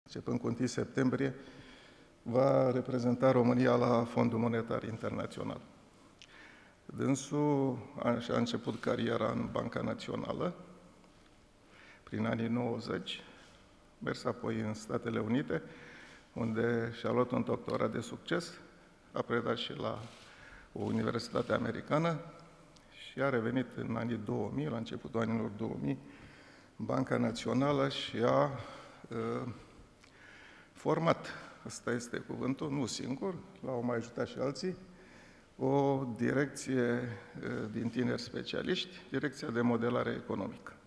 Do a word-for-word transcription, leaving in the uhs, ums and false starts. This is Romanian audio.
începând cu întâi septembrie, va reprezenta România la Fondul Monetar Internațional. Dânsul a, și-a început cariera în Banca Națională, prin anii nouăzeci, mers apoi în Statele Unite, unde și-a luat un doctorat de succes, a predat și la o universitate americană și a revenit în anii două mii, la începutul anilor două mii, în Banca Națională și a uh, format, ăsta este cuvântul, nu singur, l-au mai ajutat și alții, o direcție uh, din tineri specialiști, Direcția de Modelare Economică.